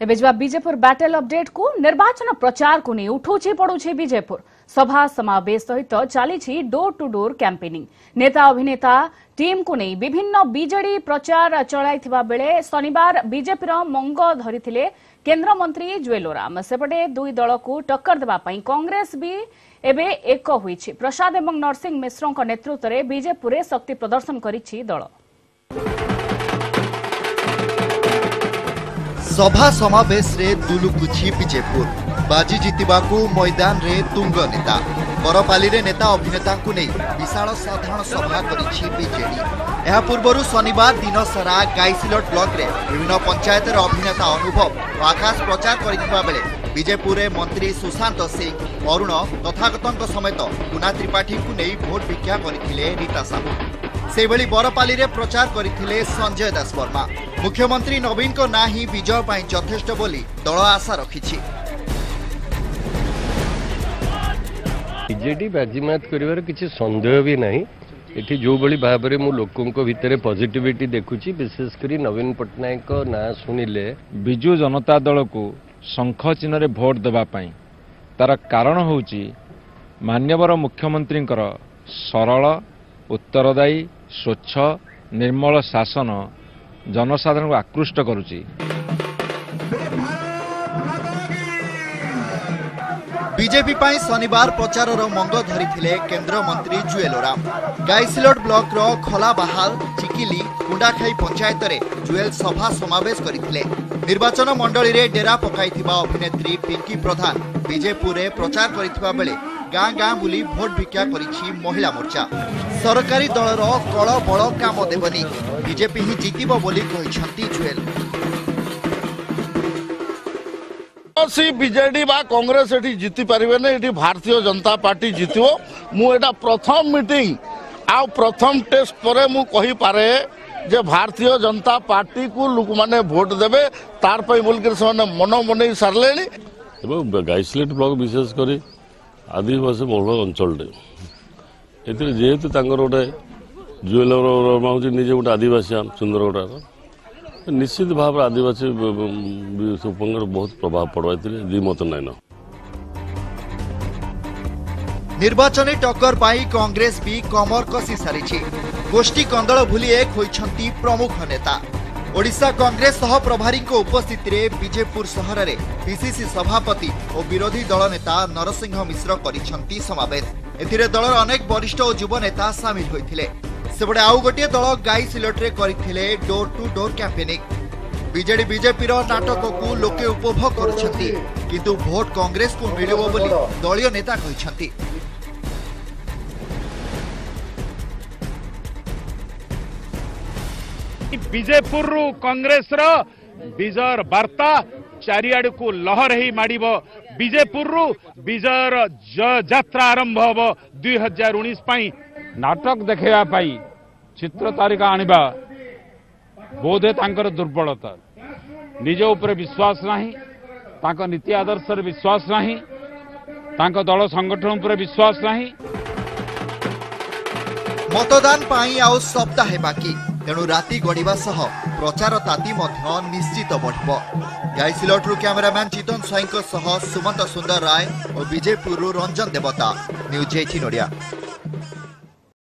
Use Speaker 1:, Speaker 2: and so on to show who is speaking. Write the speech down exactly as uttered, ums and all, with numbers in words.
Speaker 1: एबे जवा Bijepur battle update को निर्वाचन प्रचार को नहीं उठुछि पड़ुछि बीजेपुर सभा समावेश सहित चली डोर टू डोर कैंपेनिंग नेता अभिनेता टीम को नहीं विभिन्न बीजेडी प्रचार चलाइथिबा बेले शनिवार बीजेपीर मंग धरिथिले केंद्र मंत्री जुएल ओराम सेपटे दुई दल को टक्कर देबा पई कांग्रेस भी एबे एक होईछि प्रसाद एवं नरसिंह मिश्रक नेतृत्व में बीजेपुर शक्ति प्रदर्शन करिछि दल।
Speaker 2: सभा समावेश रे दुलुकुछि बीजेपुर बाजी जितिबाकू मैदान रे तुंग नेता बरपाली रे नेता अभिनेता को नहीं विशाल साधारण सभा करिछि बीजेडी। यह पूर्व शनिवार दिन सारा गाईसिलट ब्लॉक रे विभिन्न पंचायत अभिनेता अनुभव आकाश प्रचार करिथिबा बेले बीजेपुर रे मंत्री सुशांत सिंह अरुण तथागतंक समेत गुना त्रिपाठी को नहीं भोट भिक्षा करथिले रीता साहू से भली बरपाली रे प्रचार करथिले संजय दास वर्मा। मुख्यमंत्री नवीन को ना ही विजय पाई यथेष्ट बोली दल आशा रखिछि।
Speaker 3: बीजेडी बाजीमात करिवार किछि संदेह भी नहीं। एठी जो बली भाबरे मु लोकन को भितरे पॉजिटिविटी देखुछि विशेष करी नवीन पटनायक को ना सुनिले
Speaker 4: बिजु जनता दल को शंख चिन्ह रे भोट देबा पई तार कारण होउछि मान्यवर मुख्यमंत्री सरल उत्तरदायी स्वच्छ निर्मल शासन जनसाधारण को आकृष्ट करुछि।
Speaker 2: बीजेपी पाई शनिवार प्रचार मंग धरिथिले केंद्र मंत्री जुएल ओराम। गाईसिलट ब्लॉक रो खोला बहाल चिकिली कुंडाखाई पंचायत रे जुएल सभा समावेश करथिले। निर्वाचन मंडली रे डेरा पकाइथिबा अभिनेत्री पिंकी प्रधान बीजेपुर रे प्रचार करिथिबा बेले गाँ गाँ बुली भोट भिक्षा करिछि महिला मोर्चा। सरकारी दलर कल बल काम देबनी बीजेपी ही जितिबो बोली कहिसंती जुएल।
Speaker 5: बीजेडी बा कांग्रेस एठी जीति पारिबे ने एठी भारतीय जनता पार्टी जितिबो। मु एटा प्रथम मीटिंग आ प्रथम टेस्ट परे मु कहि पारे जे भारतीय जनता पार्टी को लोक माने भोट देबे तार पई बोल के सने मन मनै सारलेनी।
Speaker 6: एबो गाईसिलेट ब्लॉक विशेष करी आदिवासी बहुल अंचल एतिर जेहेतु तांकर गोटे जुएल वर्मा हूँ निजे गोटे आदिवासी सुंदरगढ़ निश्चित भाव आदिवासी बहुत प्रभाव पड़ा दिमत नाइन।
Speaker 2: निर्वाचन टक्कर पाई कांग्रेस भी कमर कसी सारी गोष्ठी कंदल भूली एक होइछंती प्रमुख नेता। ओडिशा कांग्रेस सह प्रभारी को उपस्थिति रे बिजेपुर सहर रे पीसीसी सभापति और विरोधी दल नेता नरसिंह मिश्र करिछंती समावेश। एथिरे दलर अनेक वरिष्ठ और युवा नेता सामिल होइथिले। सेबडे आउ गोटे दल गाईसिलट रे करिथिले door to door campaigning. BJD BJP रो नाटक को लोके उपभोग करुछंती किंतु भोट कांग्रेस को मिलिबो बोली दलीय नेता कहिछंती।
Speaker 4: बीजेपुर कांग्रेस रो विजयर वार्ता चारिआड को लहर ही माडिब। बीजेपुर विजयर यात्रा आरंभ हम दुई हजार उन्नीस नाटक देखा चित्र तारिका आनिबा बोधे तांकर दुर्बलता निज उपर विश्वास नहीं तांको नीति आदर्श रे विश्वास नहीं तांको दल संगठन उपर विश्वास नहीं।
Speaker 2: मतदान पाई आउ सप्ताहे बाकी तेणु राति गड़िबा सह प्रचार ताती मध्य निश्चित बढ़िबो। गाईसिलटरू कैमरामैन चितन स्वाईं सह सुमंत सुंदर राय और बीजेपुर रंजन देवता न्यूज अठारह ओडिया।